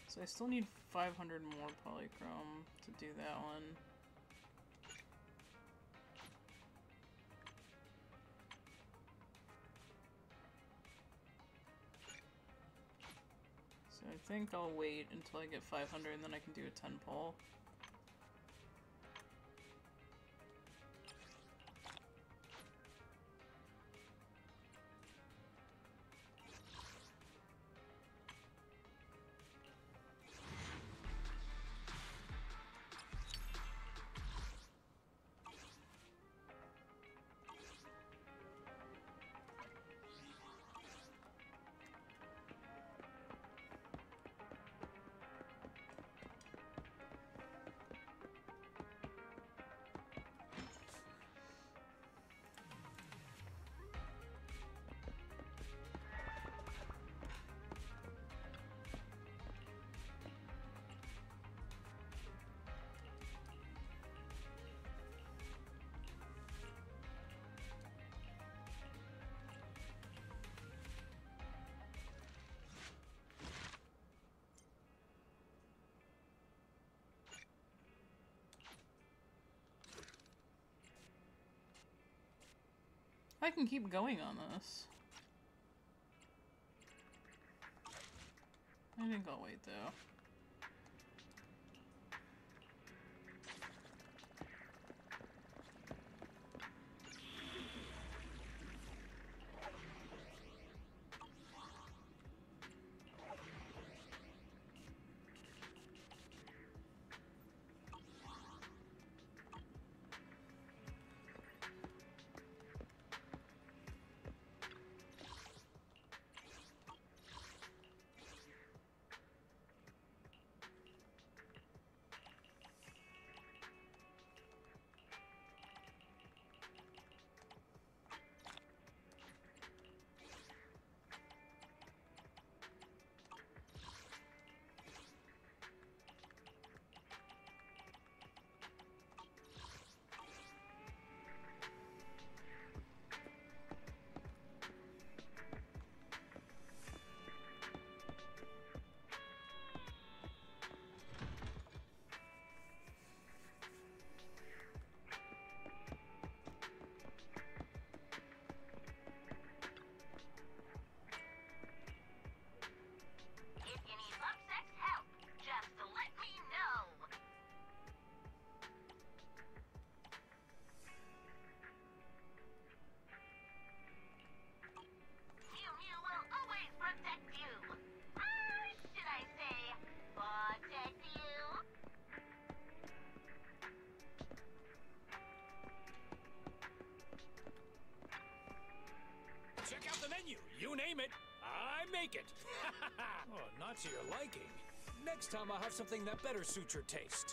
So I still need 500 more polychrome to do that one. So I think I'll wait until I get 500 and then I can do a 10 pole. I can keep going on this. I think I'll wait though. Check out the menu. You name it, I make it. Oh, not to your liking. Next time I'll have something that better suits your taste.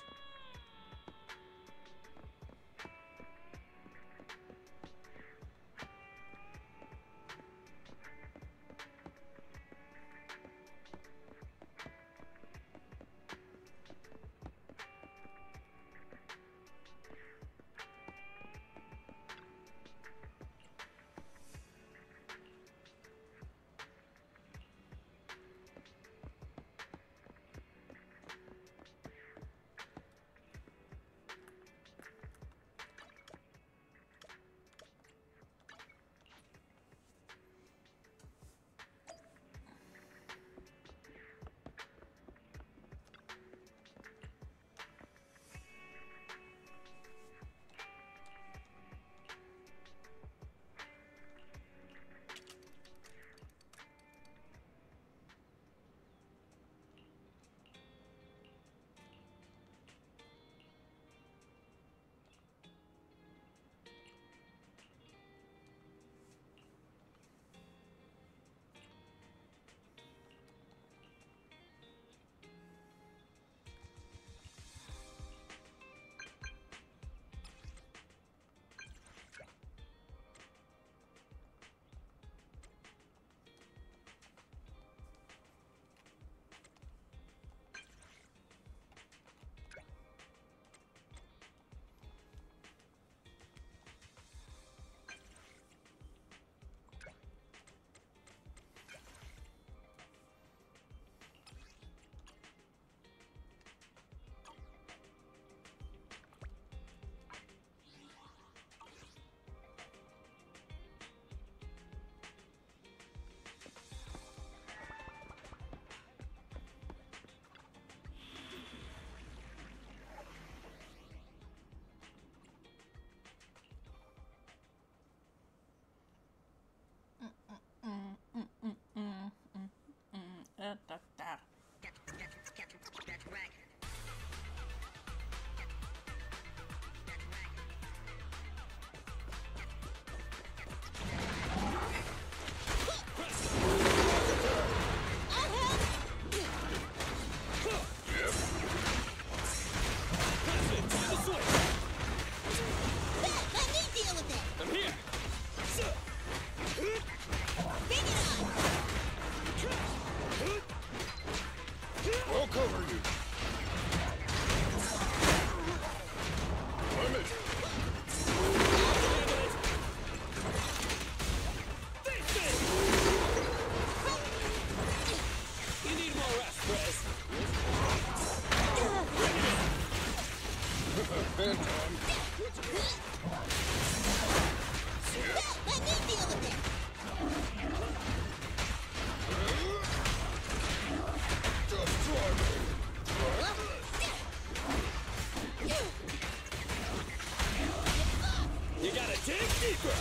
Let me deal with it. Just try me. You gotta dig deeper.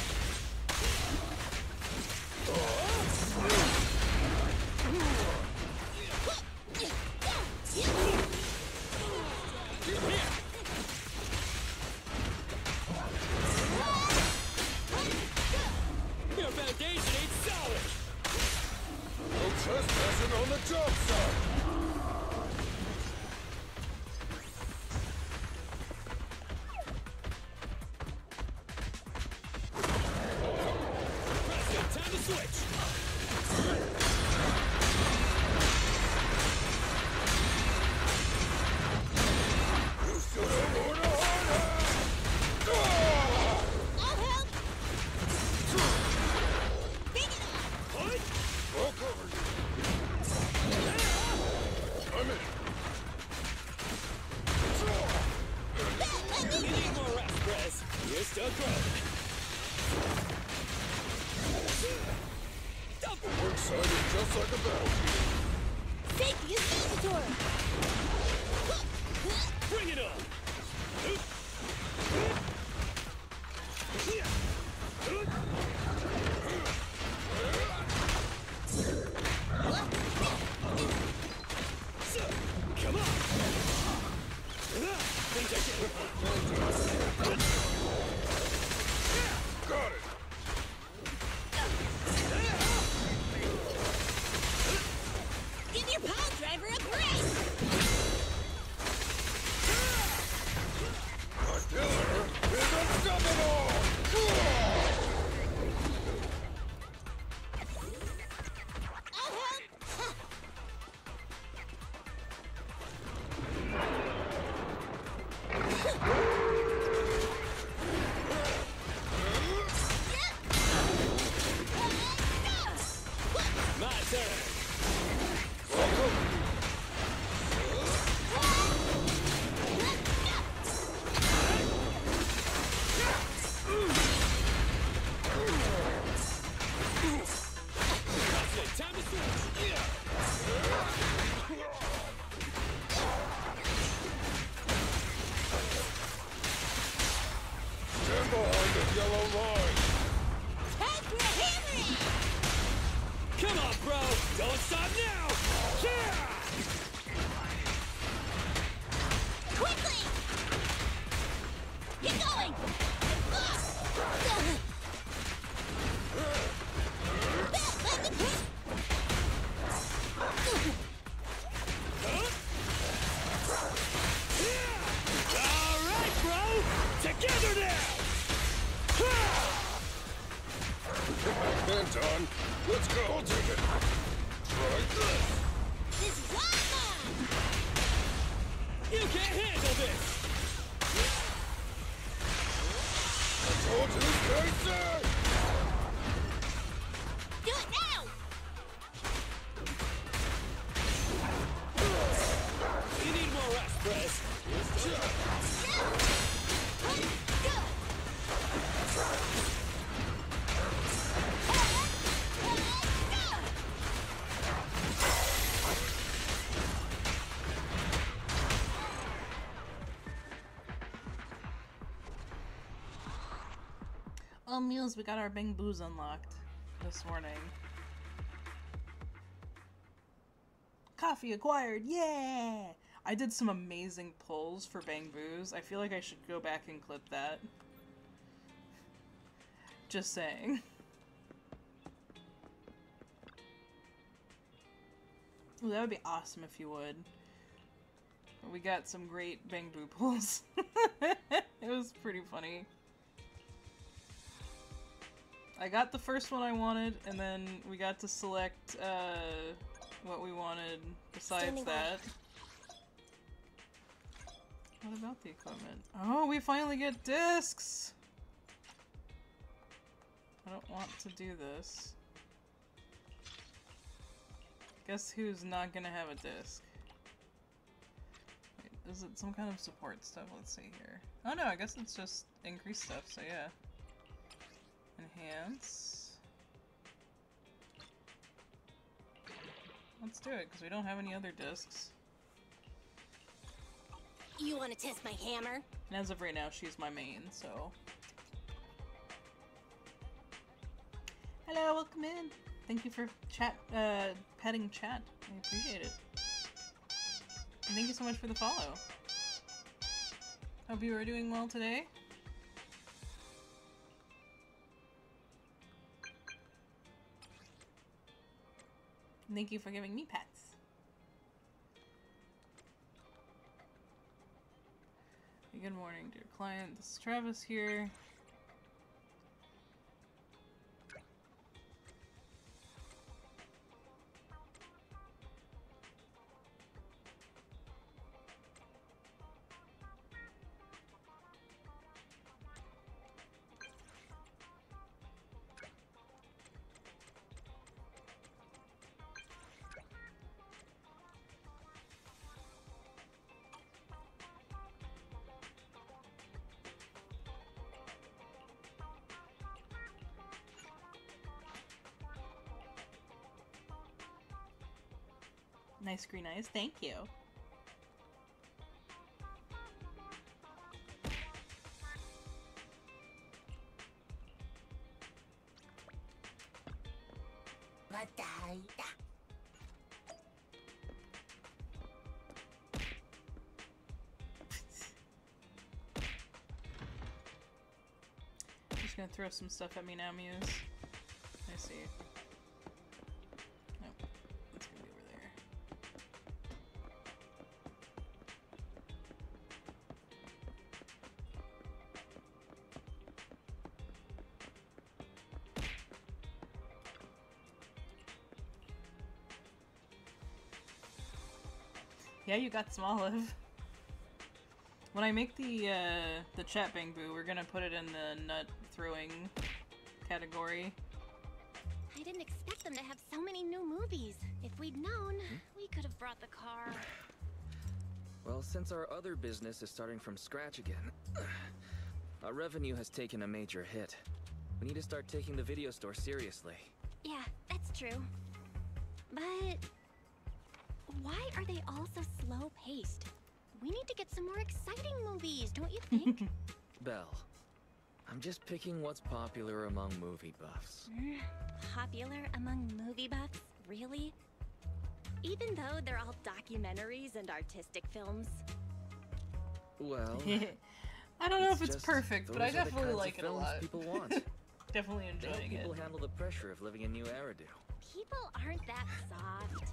Your foundation ain't solid. No trespassing on the job site. Preston, time to switch. You should have worn a hard hat. I'll help. Big it up. What? I'll cover you. I'm in. Let me You need more rest, Prez. You're still growing. We're excited just like a battlefield. Safety is mandatory. Bring it on. Come on. Things are getting Got it. Give your pile driver a break. My killer is unstoppable. I'll help. my turn. That's it. Time to switch. Stand behind the yellow line. Time for a hammering. Come on, bro. Don't stop now. Yeah! Quickly. Get going. Let me push. All right, bro. Together now. Anton, let's go. I'll take it. Try this. This is awesome. You can't handle this. I told you, stay safe. Do it now. You need more rest, Prez. Oh, Meals, we got our Bang Boos unlocked this morning. Coffee acquired, yeah! I did some amazing pulls for Bang Boos. I feel like I should go back and clip that. Just saying. Ooh, that would be awesome if you would. We got some great Bang Boo pulls. It was pretty funny. I got the first one I wanted, and then we got to select what we wanted besides Standing that. What about the equipment? Oh, we finally get discs! I don't want to do this. Guess who's not gonna have a disc? Wait, Is it some kind of support stuff? Let's see here. Oh no, I guess it's just increased stuff, so yeah. Enhance. Let's do it, because we don't have any other discs. You want to test my hammer? And as of right now, she's my main, so... Hello, welcome in! Thank you for petting chat. I appreciate it. And thank you so much for the follow. Hope you are doing well today. And thank you for giving me pets. Good morning, dear client. This is Travis here. Nice green eyes, thank you. Just gonna throw some stuff at me now, Muse. I see. Nope. It's gonna be over there. Yeah, you got some olive. When I make the chat bangbu, we're gonna put it in the nut throwing category. I didn't expect them to have so many new movies. If we'd known, we could have brought the car. Well, since our other business is starting from scratch again, our revenue has taken a major hit. We need to start taking the video store seriously. Yeah, that's true. But why are they all so slow-paced? We need to get some more exciting movies, don't you think? Belle, I'm just picking what's popular among movie buffs. Popular among movie buffs? Really? Even though they're all documentaries and artistic films? Well, I don't know if it's just perfect, but I those are the definitely kinds of like it a films lot. people want. Definitely They help enjoying it. people handle the pressure of living in New Eridu. People aren't that soft.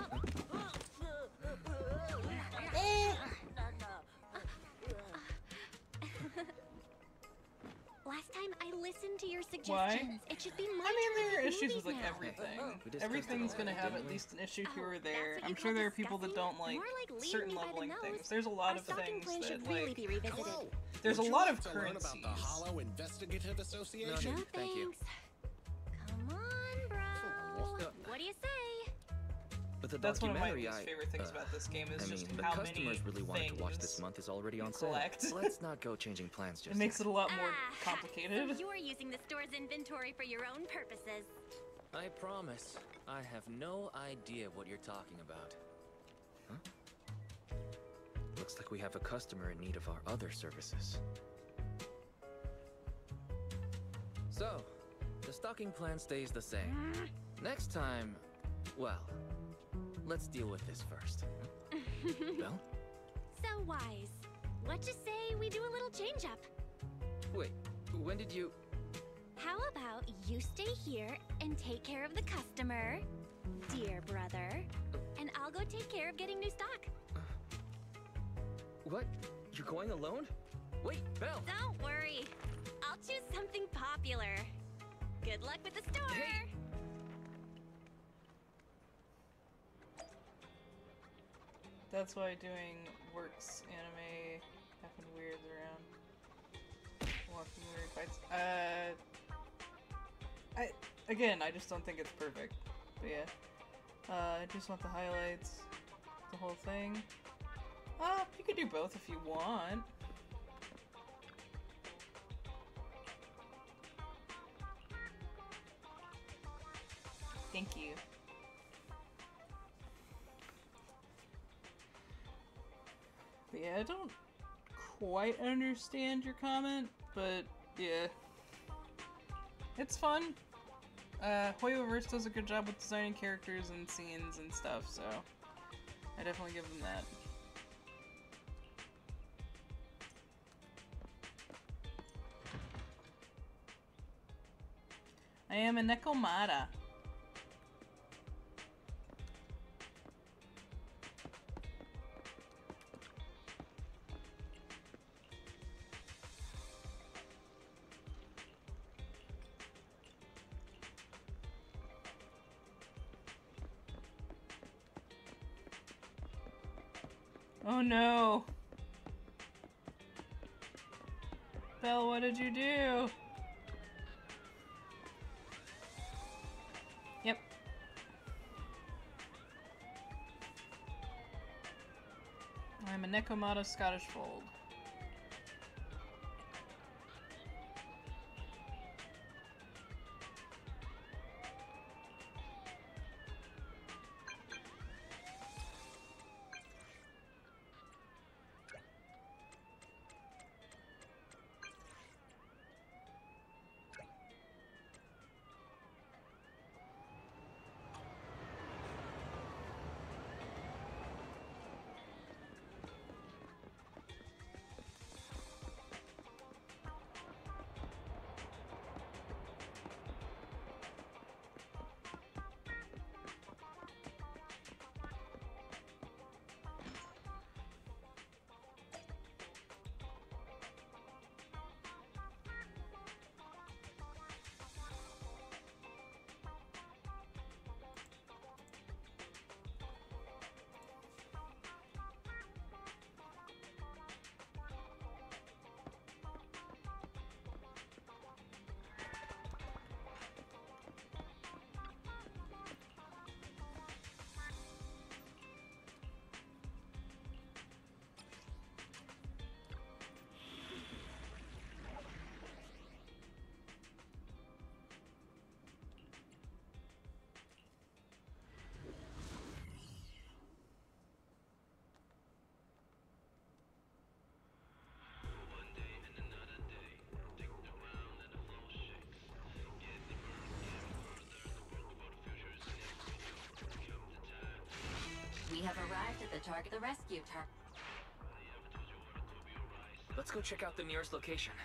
Last time I listened to your suggestions. It should be my I mean, turn there are to issues movies with like now. everything. We discussed Everything's it gonna all, have didn't at we? least an issue here or that's there. what I'm you sure call there are people that discussing? don't like More like leading certain me by the leveling nose. things. There's a lot Our of stalking things plan that should really like be revisited. Hello. there's a Would you lot like of to learn about the currencies. Hollow Investigative Association? No Thank you. thanks. Come on, bro. What do you say? But the That's one of my documentary least favorite things about this game is I just mean, the how customers many really wanted to watch this things month is already on you sale. collect. Let's not go changing plans just It makes it yet. a lot more So complicated. you're using the store's inventory for your own purposes. I promise, I have no idea what you're talking about. Huh? Looks like we have a customer in need of our other services. So, the stocking plan stays the same. Next time, well, let's deal with this first. Belle? So wise. What you say we do a little change up? Wait, when did you... How about you stay here and take care of the customer, dear brother, and I'll go take care of getting new stock. What? You're going alone? Wait, Belle! Don't worry. I'll choose something popular. Good luck with the store. Hey. That's why doing works anime happened weirds around. Walking weird fights. I just don't think it's perfect. But yeah. I just want the highlights. The whole thing. You could do both if you want. Thank you. But yeah, I don't quite understand your comment, but yeah. It's fun. Hoyoverse does a good job with designing characters and scenes and stuff, so I definitely give them that. I am a Nekomata. Oh no. Belle, what did you do? Yep. I'm a Nekomata Scottish Fold. We have arrived at the target. The rescue target. Let's go check out the nearest location.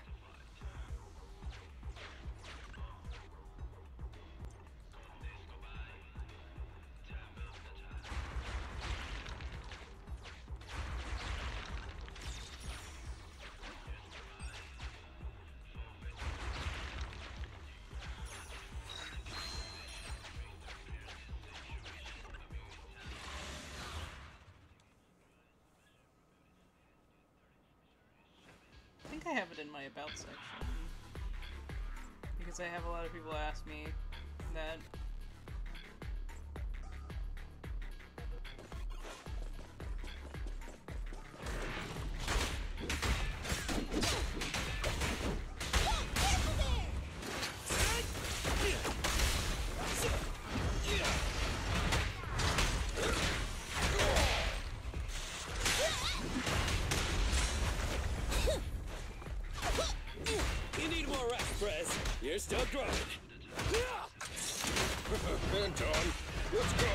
I think I have it in my about section. Because I have a lot of people ask me that. You're still growing. Anton, let's go.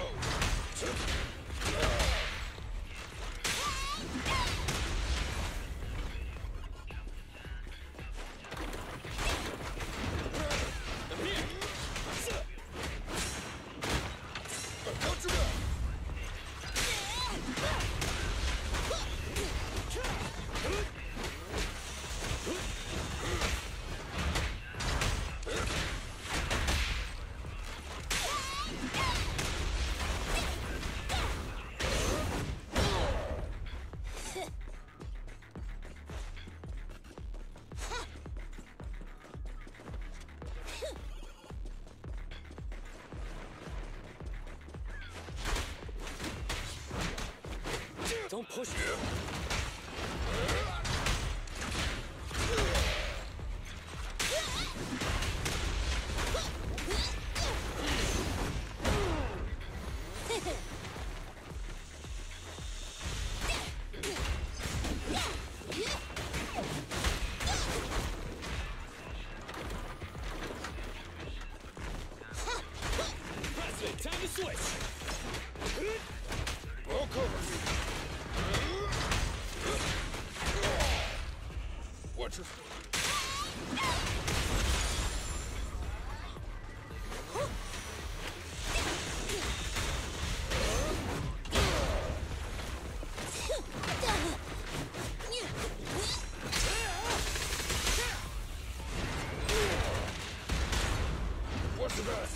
Don't push me. President, time to switch. I'll cover you. Watch your... What's the best?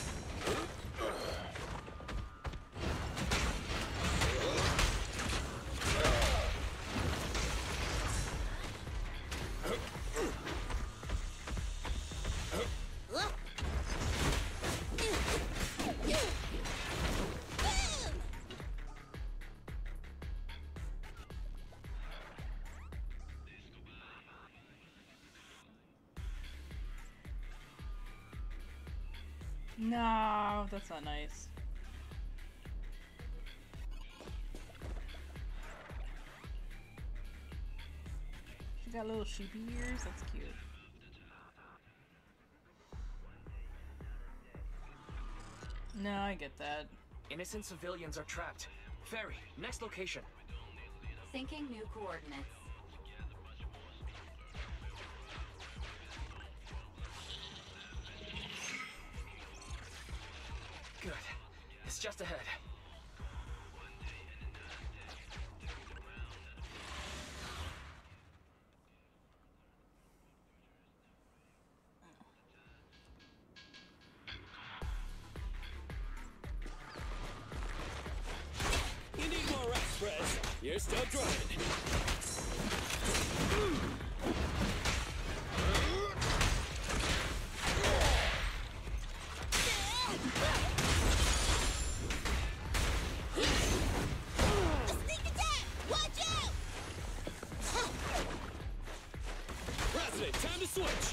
No, that's not nice. She got little sheepy ears, that's cute. No, I get that. Innocent civilians are trapped. Ferry, next location. Syncing new coordinates. Good. It's just ahead. You need more rest, Prez. You're still driving. President, time to switch.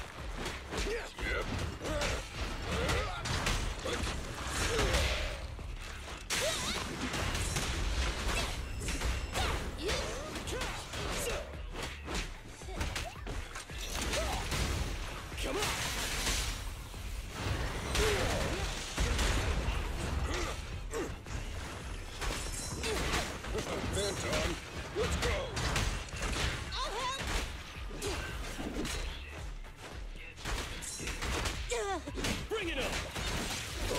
Come on. Anton, let's go. Bring it up.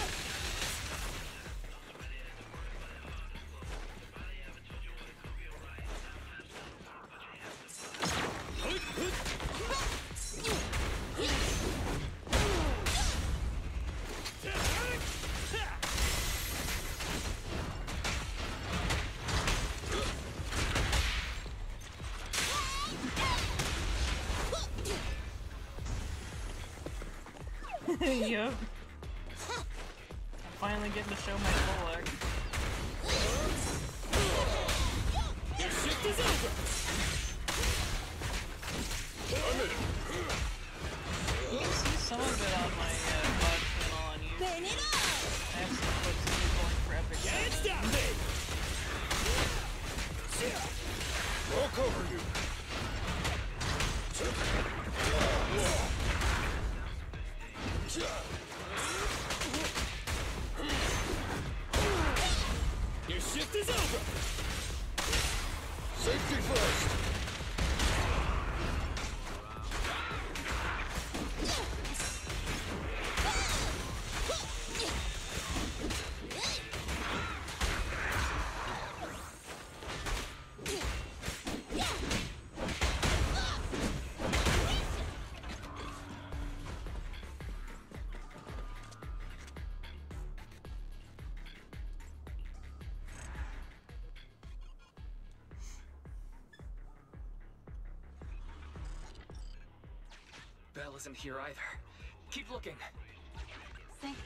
Yup. I'm finally getting to show my Bullock. Your shift is over. You can see some of it on my VOD channel on YouTube. I have some clips of me going for epic Can't content. stop me. I'll cover you. Your shift is over. Safety first. Belle isn't here either. Keep looking. Sync.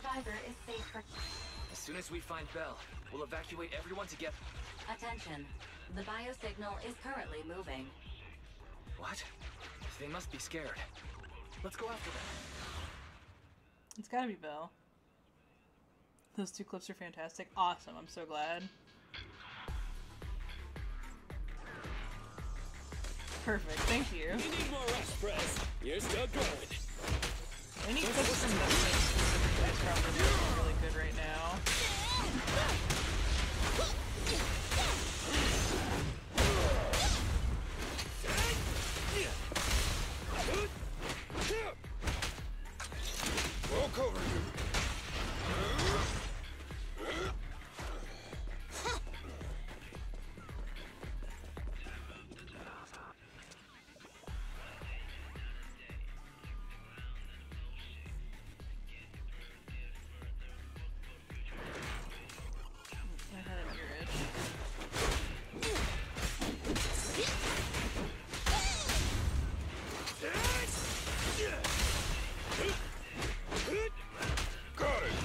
survivor is safe for... As soon as we find Belle, we'll evacuate everyone together. Attention. The biosignal is currently moving. What? They must be scared. Let's go after them. It's gotta be Belle. Those two clips are fantastic. Awesome, I'm so glad. Perfect, thank you. You need more rest, Press. You're still going. Any clips from this specifically is probably really good right now. We'll cover you. I had an ear itch. Got it.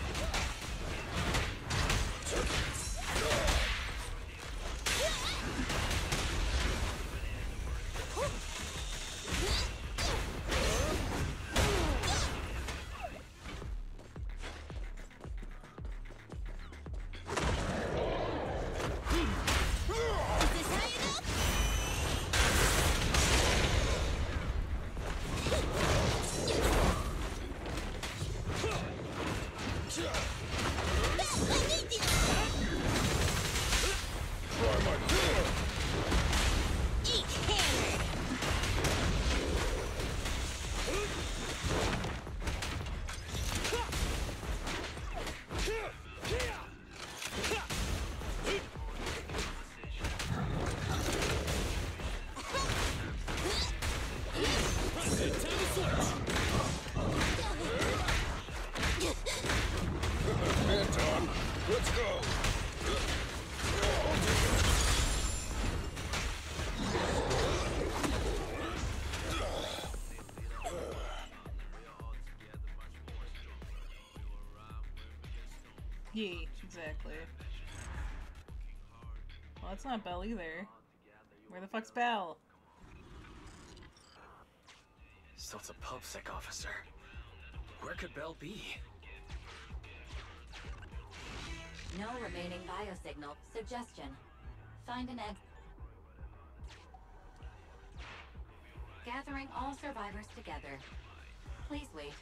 Try my killer. Anton, let's go. Yeah, exactly. Well, that's not Belle either. Where the fuck's Belle? So it's a PubSec officer. Where could Belle be? No remaining biosignal. Suggestion. Find an exit. Gathering all survivors together. Please wait.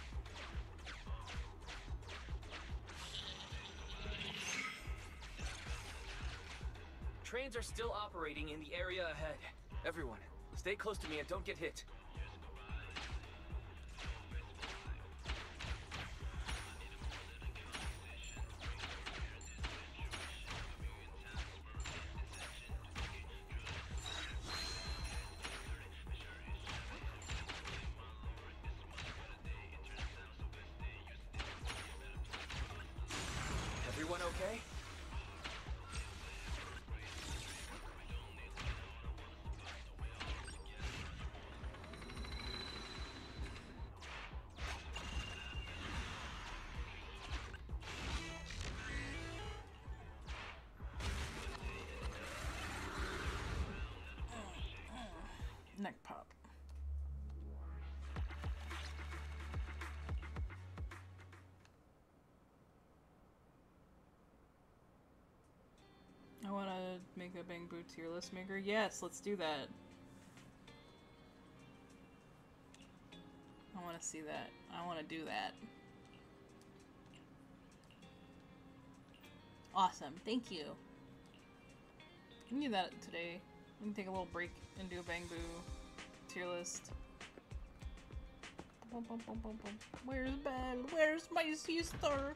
Trains are still operating in the area ahead. Everyone, stay close to me and don't get hit. Everyone okay? Neck pop. I want to make a Bang Boo tier list maker. Yes, let's do that. I want to see that. I want to do that. Awesome. Thank you. We can do that today. We can take a little break and do a Bang Boo tier list. Where's Belle? Where's my sister?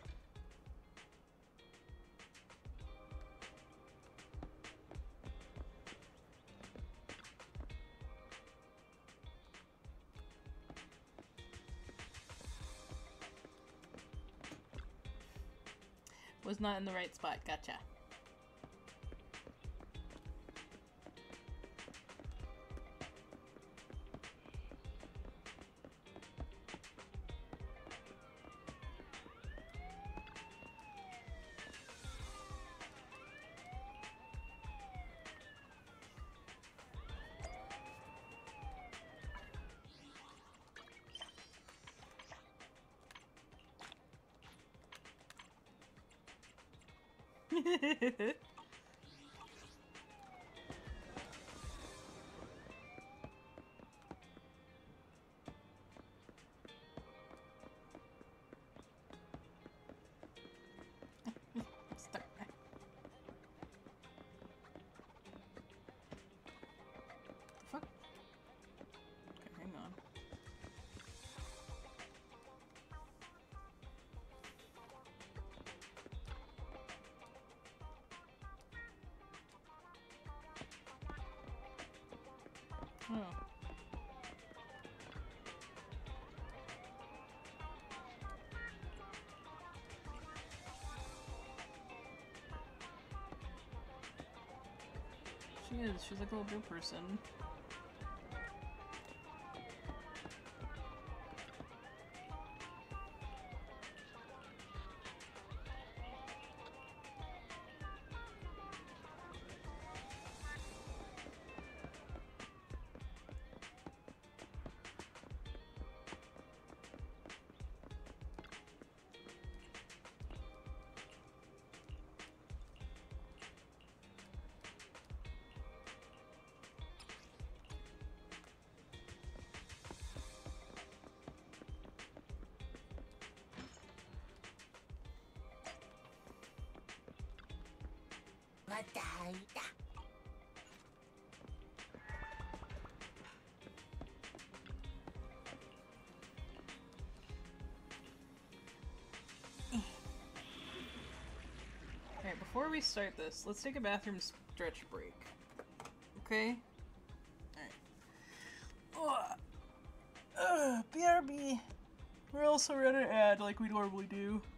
Was not in the right spot. Gotcha. Start. Fuck. Okay, hang on. Oh. She is. She's like a little blue person. Okay, before we start this, let's take a bathroom stretch break. Okay? Alright. BRB. We're also running an ad like we normally do.